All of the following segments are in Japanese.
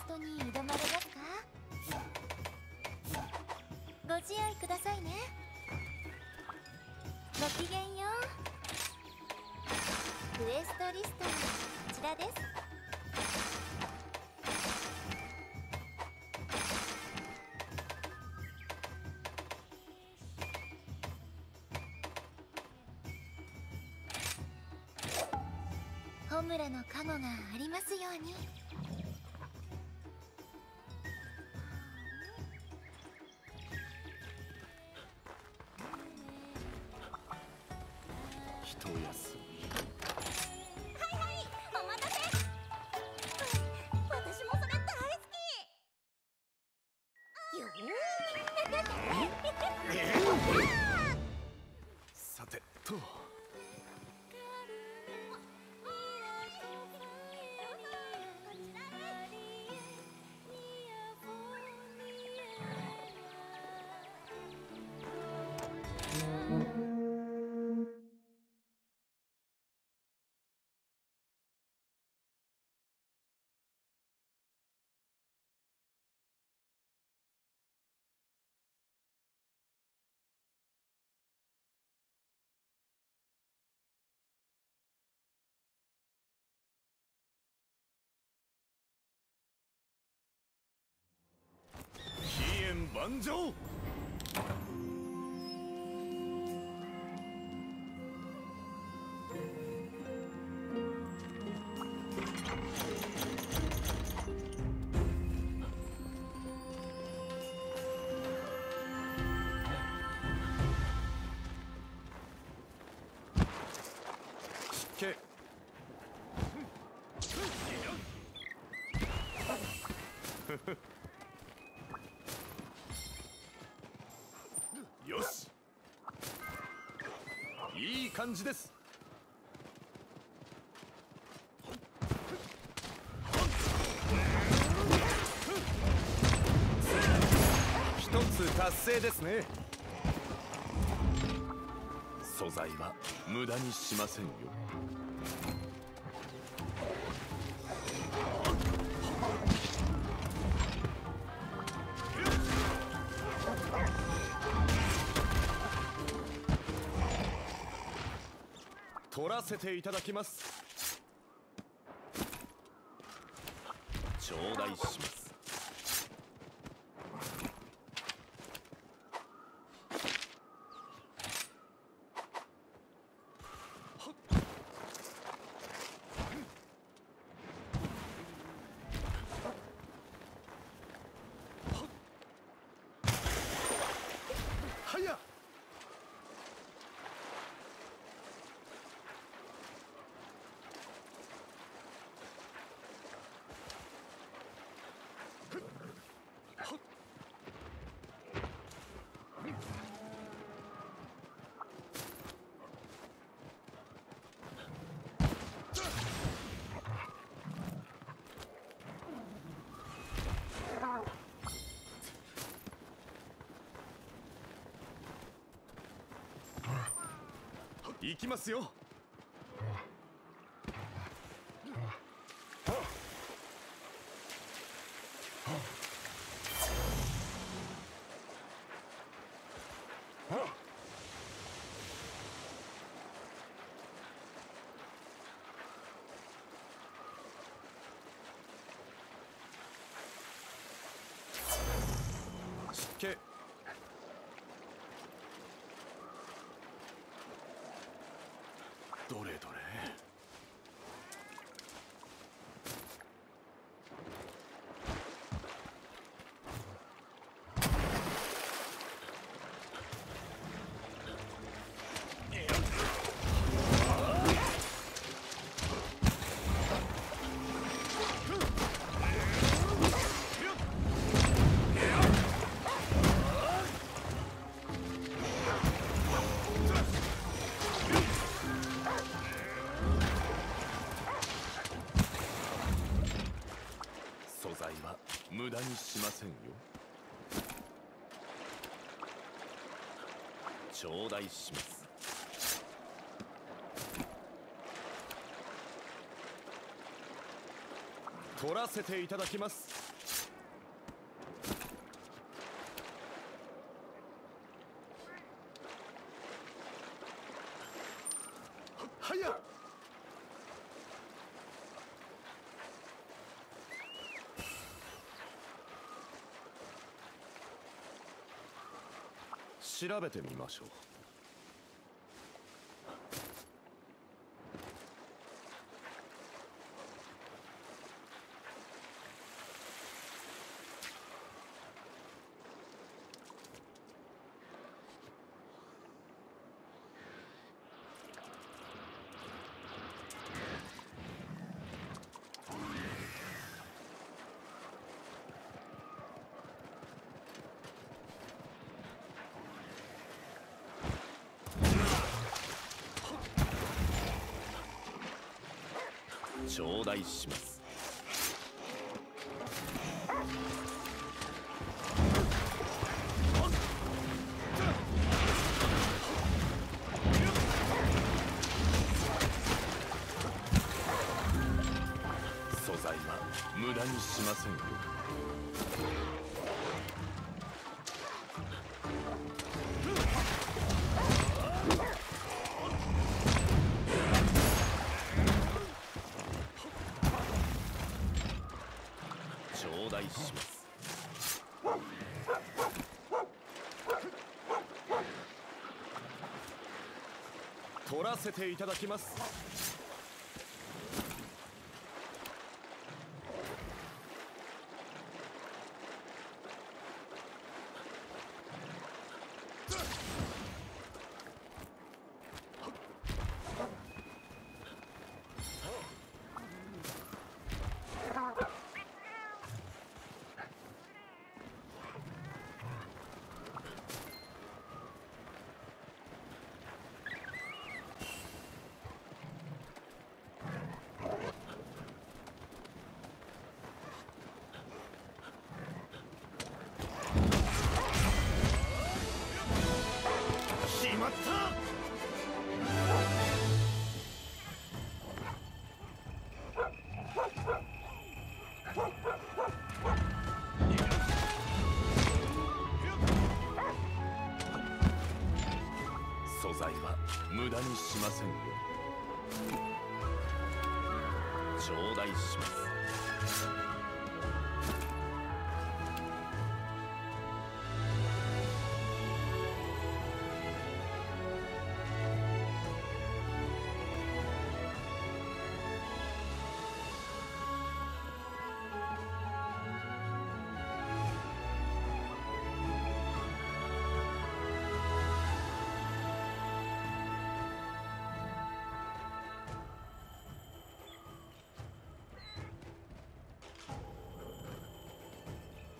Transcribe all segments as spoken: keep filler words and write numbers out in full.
ストに挑まれますか？ご自愛くださいね。ごきげんよう。クエストリストはこちらです。ホムラの加護がありますように。 一休み。 はいはい、お待たせ。私もそれ大好き。よさてと。飛燕万丈。けよし、いい感じです。一つ達成ですね。素材は無駄にしませんよ。取らせていただきます。頂戴します。はやっ。行きますよ。湿気。どれどれ。無駄にしませんよ。頂戴します。 取らせていただきます。はやっ。調べてみましょう。頂戴します。素材は無駄にしませんよ。頂戴します。取らせていただきます。決まった。素材は無駄にしませんよ。頂戴します。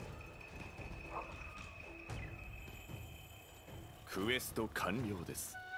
クエスト完了です。